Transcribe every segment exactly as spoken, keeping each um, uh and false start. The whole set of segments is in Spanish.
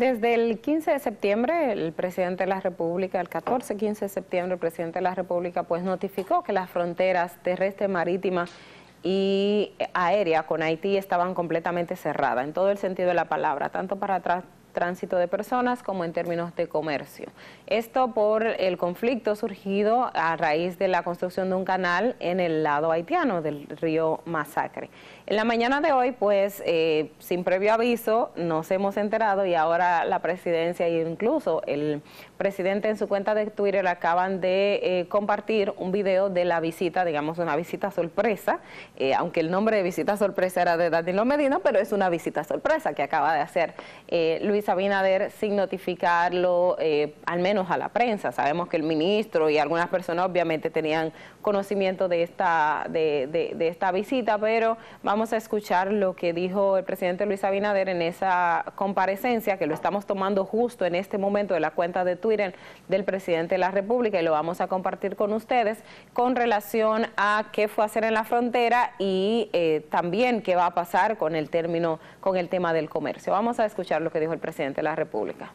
Desde el quince de septiembre, el presidente de la República, el catorce, quince de septiembre, el presidente de la República pues notificó que las fronteras terrestre, marítima y aérea con Haití estaban completamente cerradas, en todo el sentido de la palabra, tanto para atrás tránsito de personas como en términos de comercio. Esto por el conflicto surgido a raíz de la construcción de un canal en el lado haitiano del río Masacre. En la mañana de hoy, pues, eh, sin previo aviso, nos hemos enterado y ahora la presidencia e incluso el presidente en su cuenta de Twitter acaban de eh, compartir un video de la visita, digamos una visita sorpresa, eh, aunque el nombre de visita sorpresa era de Danilo Medina, pero es una visita sorpresa que acaba de hacer eh, Luis Abinader sin notificarlo, eh, al menos a la prensa. Sabemos que el ministro y algunas personas obviamente tenían conocimiento de esta, de, de, de esta visita, pero vamos a escuchar lo que dijo el presidente Luis Abinader en esa comparecencia, que lo estamos tomando justo en este momento de la cuenta de Twitter del presidente de la República, y lo vamos a compartir con ustedes con relación a qué fue a hacer en la frontera y eh, también qué va a pasar con el término, con el tema del comercio. Vamos a escuchar lo que dijo el presidente de la República.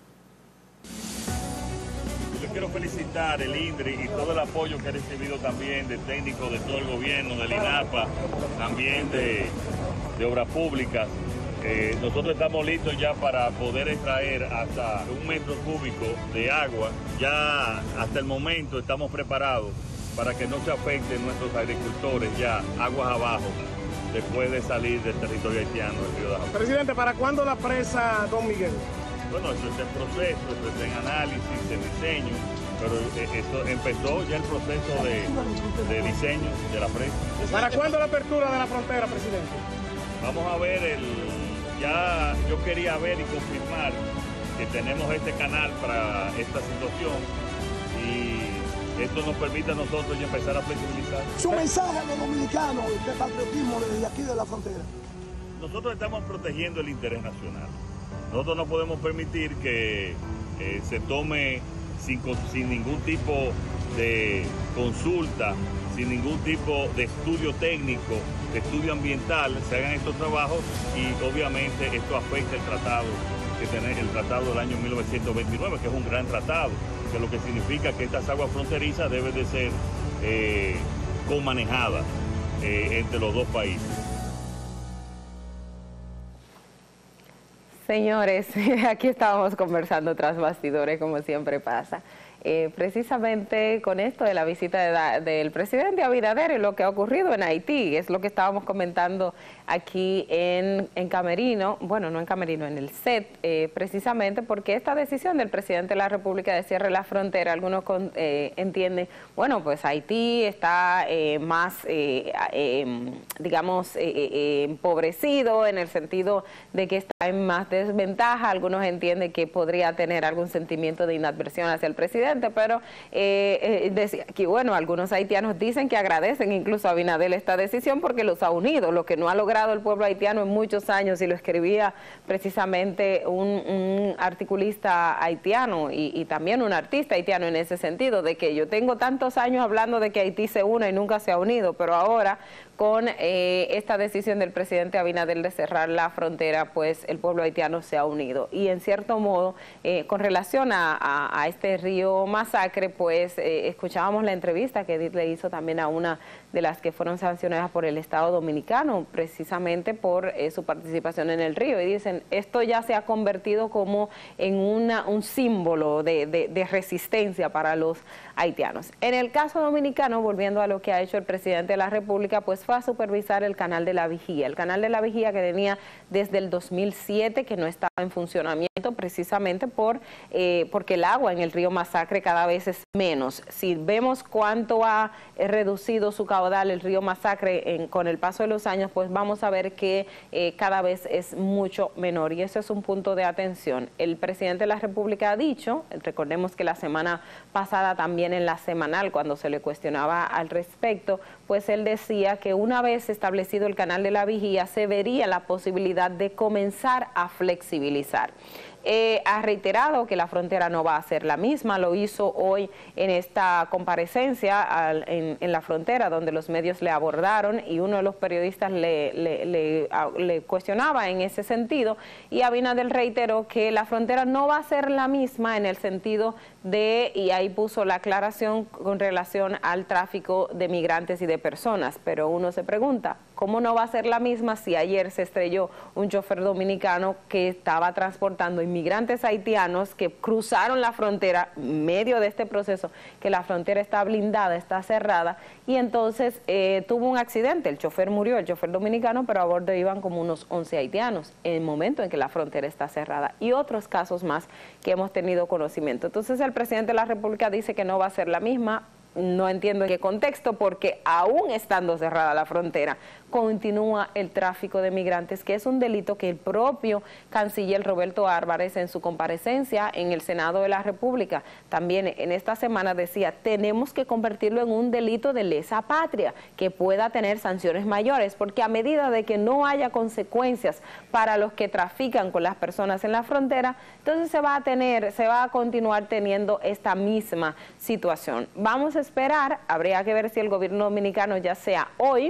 Yo quiero felicitar el INDRI y todo el apoyo que ha recibido también de técnicos de todo el gobierno, del INAPA, también de, de Obras Públicas. Eh, nosotros estamos listos ya para poder extraer hasta un metro cúbico de agua. Ya hasta el momento estamos preparados para que no se afecten nuestros agricultores ya aguas abajo después de salir del territorio haitiano del río Dajabón. Presidente, ¿para cuándo la presa Don Miguel? Bueno, eso está en proceso, eso está en análisis, en diseño, pero esto empezó ya el proceso de, de diseño de la presa. ¿Para cuándo la apertura de la frontera, presidente? Vamos a ver, el, ya yo quería ver y confirmar que tenemos este canal para esta situación y esto nos permite a nosotros ya empezar a flexibilizar. Su mensaje a los dominicanos de patriotismo desde aquí de la frontera. Nosotros estamos protegiendo el interés nacional. Nosotros no podemos permitir que eh, se tome sin, sin ningún tipo de consulta, sin ningún tipo de estudio técnico, de estudio ambiental, se hagan estos trabajos y obviamente esto afecta el tratado, que tiene el tratado del año mil novecientos veintinueve, que es un gran tratado, que lo que significa que estas aguas fronterizas deben de ser eh, comanejadas eh, entre los dos países. Señores, aquí estábamos conversando tras bastidores, como siempre pasa. Eh, precisamente con esto de la visita de, del presidente Abinader y lo que ha ocurrido en Haití, es lo que estábamos comentando aquí en, en Camerino, bueno, no en Camerino, en el set, eh, precisamente porque esta decisión del presidente de la República de cierre la frontera, algunos con, eh, entienden, bueno, pues Haití está eh, más, eh, eh, digamos, eh, eh, empobrecido en el sentido de que está en más desventaja, algunos entienden que podría tener algún sentimiento de inadversión hacia el presidente, pero eh, eh, decía aquí, bueno, algunos haitianos dicen que agradecen incluso a Abinader esta decisión porque los ha unido, lo que no ha logrado el pueblo haitiano en muchos años, y lo escribía precisamente un, un articulista haitiano y, y también un artista haitiano en ese sentido, de que yo tengo tantos años hablando de que Haití se una y nunca se ha unido, pero ahora con eh, esta decisión del presidente Abinader de cerrar la frontera, pues el pueblo haitiano se ha unido. Y en cierto modo, eh, con relación a, a, a este río Masacre, pues eh, escuchábamos la entrevista que Edith le hizo también a una de las que fueron sancionadas por el Estado Dominicano, precisamente por eh, su participación en el río. Y dicen, esto ya se ha convertido como en una, un símbolo de, de, de resistencia para los haitianos. En el caso dominicano, volviendo a lo que ha hecho el presidente de la República, pues fue a supervisar el canal de la Vigía. El canal de la Vigía que tenía desde el dos mil siete, que no estaba en funcionamiento precisamente por eh, porque el agua en el río Masacre cada vez es menos. Si vemos cuánto ha eh, reducido su caudal el río Masacre en, con el paso de los años, pues vamos a ver que eh, cada vez es mucho menor, y eso es un punto de atención. El presidente de la República ha dicho, recordemos que la semana pasada también en la semanal, cuando se le cuestionaba al respecto, pues él decía que una vez establecido el canal de la Vigía se vería la posibilidad de comenzar a flexibilizar. eh, ha reiterado que la frontera no va a ser la misma. Lo hizo hoy en esta comparecencia al, en, en la frontera, donde los medios le abordaron y uno de los periodistas le, le, le, a, le cuestionaba en ese sentido, y Abinader reiteró que la frontera no va a ser la misma en el sentido de, y ahí puso la aclaración con relación al tráfico de migrantes y de personas, pero uno se pregunta, ¿cómo no va a ser la misma si ayer se estrelló un chofer dominicano que estaba transportando inmigrantes haitianos que cruzaron la frontera en medio de este proceso, que la frontera está blindada, está cerrada, y entonces eh, tuvo un accidente, el chofer murió, el chofer dominicano, pero a bordo iban como unos once haitianos en el momento en que la frontera está cerrada, y otros casos más que hemos tenido conocimiento. Entonces el presidente de la República dice que no va a ser la misma. No entiendo en qué contexto, porque aún estando cerrada la frontera, continúa el tráfico de migrantes, que es un delito que el propio canciller Roberto Álvarez en su comparecencia en el Senado de la República también en esta semana decía, tenemos que convertirlo en un delito de lesa patria, que pueda tener sanciones mayores, porque a medida de que no haya consecuencias para los que trafican con las personas en la frontera, entonces se va a tener, se va a continuar teniendo esta misma situación. Vamos a esperar, habría que ver si el gobierno dominicano, ya sea hoy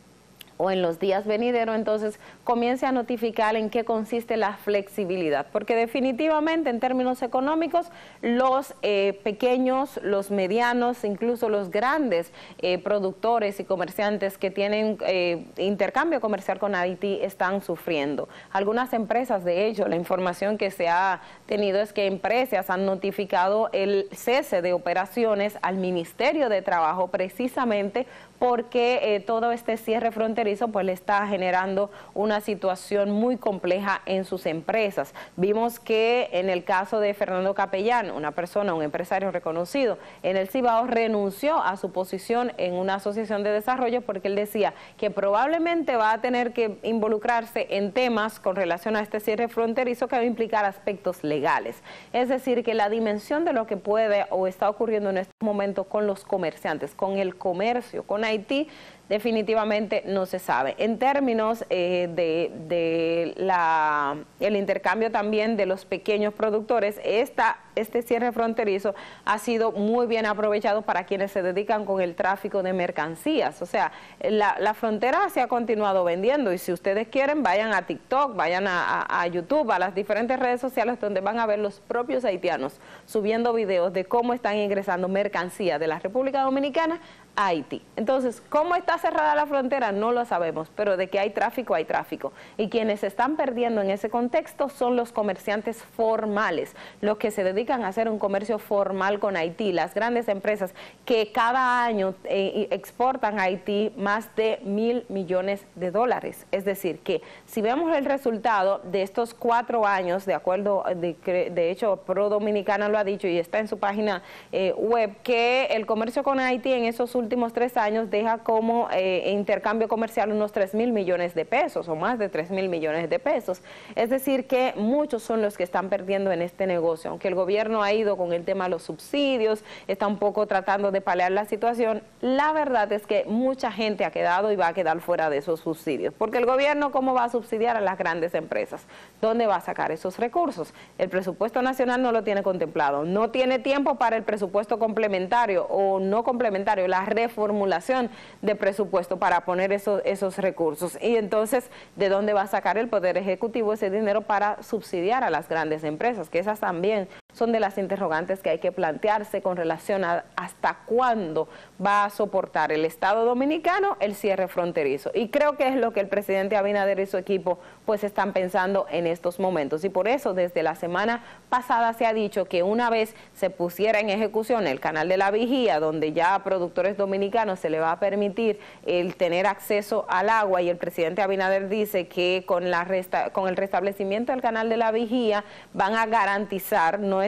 o en los días venideros, entonces comience a notificar en qué consiste la flexibilidad, porque definitivamente en términos económicos los eh, pequeños, los medianos, incluso los grandes eh, productores y comerciantes que tienen eh, intercambio comercial con Haití están sufriendo. Algunas empresas, de hecho, la información que se ha tenido es que empresas han notificado el cese de operaciones al Ministerio de Trabajo precisamente porque eh, todo este cierre fronterizo pues le está generando una situación muy compleja en sus empresas. Vimos que en el caso de Fernando Capellán, una persona, un empresario reconocido en el Cibao, renunció a su posición en una asociación de desarrollo porque él decía que probablemente va a tener que involucrarse en temas con relación a este cierre fronterizo que va a implicar aspectos legales. Es decir, que la dimensión de lo que puede o está ocurriendo en este momento con los comerciantes, con el comercio, con Haití, definitivamente no se sabe. En términos eh, de, de la, el intercambio también de los pequeños productores, esta, este cierre fronterizo ha sido muy bien aprovechado para quienes se dedican con el tráfico de mercancías. O sea, la, la frontera se ha continuado vendiendo, y si ustedes quieren vayan a TikTok, vayan a, a, a YouTube, a las diferentes redes sociales donde van a ver los propios haitianos subiendo videos de cómo están ingresando mercancías de la República Dominicana a Haití. Entonces, ¿cómo está cerrada la frontera? No lo sabemos, pero de que hay tráfico, hay tráfico. Y quienes se están perdiendo en ese contexto son los comerciantes formales, los que se dedican a hacer un comercio formal con Haití, las grandes empresas que cada año eh, exportan a Haití más de mil millones de dólares. Es decir, que si vemos el resultado de estos cuatro años, de acuerdo, de, de hecho, Pro Dominicana lo ha dicho y está en su página eh, web, que el comercio con Haití en esos últimos tres años deja como eh, intercambio comercial unos tres mil millones de pesos o más de tres mil millones de pesos. Es decir, que muchos son los que están perdiendo en este negocio. Aunque el gobierno ha ido con el tema de los subsidios, está un poco tratando de paliar la situación, la verdad es que mucha gente ha quedado y va a quedar fuera de esos subsidios. Porque el gobierno, ¿cómo va a subsidiar a las grandes empresas? ¿Dónde va a sacar esos recursos? El presupuesto nacional no lo tiene contemplado. No tiene tiempo para el presupuesto complementario o no complementario, la reformulación de presupuesto para poner esos, esos recursos. Y entonces, ¿de dónde va a sacar el Poder Ejecutivo ese dinero para subsidiar a las grandes empresas? Que esas también son de las interrogantes que hay que plantearse con relación a hasta cuándo va a soportar el Estado Dominicano el cierre fronterizo. Y creo que es lo que el presidente Abinader y su equipo pues están pensando en estos momentos. Y por eso desde la semana pasada se ha dicho que una vez se pusiera en ejecución el canal de la Vigía, donde ya a productores dominicanos se le va a permitir el tener acceso al agua, y el presidente Abinader dice que con, la resta con el restablecimiento del canal de la Vigía van a garantizar, no es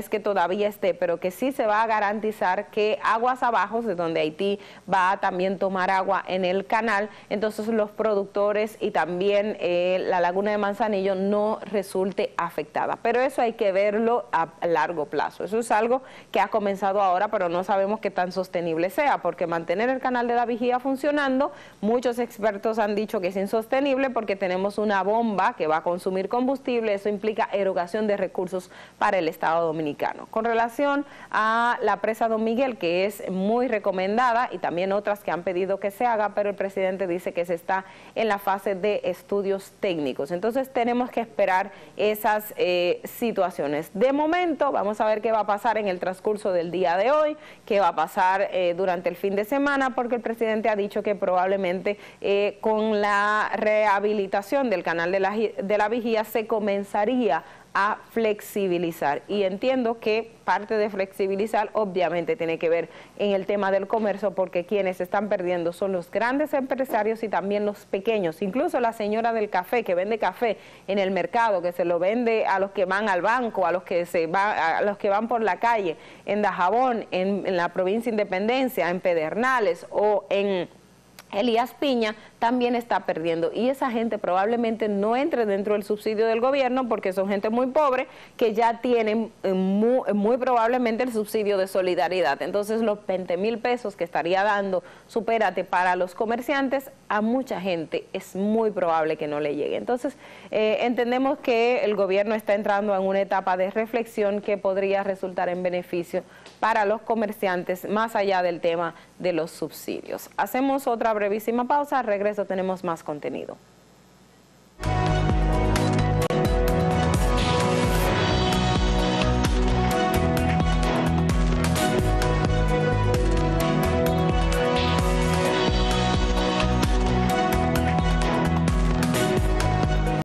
es que todavía esté, pero que sí se va a garantizar que aguas abajo, de donde Haití va a también tomar agua en el canal, entonces los productores y también eh, la laguna de Manzanillo no resulte afectada. Pero eso hay que verlo a largo plazo. Eso es algo que ha comenzado ahora, pero no sabemos qué tan sostenible sea, porque mantener el canal de la Vigía funcionando, muchos expertos han dicho que es insostenible porque tenemos una bomba que va a consumir combustible, eso implica erogación de recursos para el Estado Dominicano. Con relación a la presa Don Miguel, que es muy recomendada, y también otras que han pedido que se haga, pero el presidente dice que se está en la fase de estudios técnicos. Entonces tenemos que esperar esas eh, situaciones. De momento, vamos a ver qué va a pasar en el transcurso del día de hoy, qué va a pasar eh, durante el fin de semana, porque el presidente ha dicho que probablemente eh, con la rehabilitación del canal de la, de la Vigía se comenzaría a flexibilizar, y entiendo que parte de flexibilizar obviamente tiene que ver en el tema del comercio, porque quienes están perdiendo son los grandes empresarios y también los pequeños, incluso la señora del café que vende café en el mercado, que se lo vende a los que van al banco, a los que se va, a los que van por la calle, en Dajabón, en, en la provincia Independencia, en Pedernales o en Elías Piña, también está perdiendo, y esa gente probablemente no entre dentro del subsidio del gobierno porque son gente muy pobre que ya tienen muy, muy probablemente el subsidio de solidaridad. Entonces los veinte mil pesos que estaría dando Supérate para los comerciantes, a mucha gente es muy probable que no le llegue. Entonces eh, entendemos que el gobierno está entrando en una etapa de reflexión que podría resultar en beneficio para los comerciantes más allá del tema de los subsidios. Hacemos otra brevísima pausa, al regreso tenemos más contenido.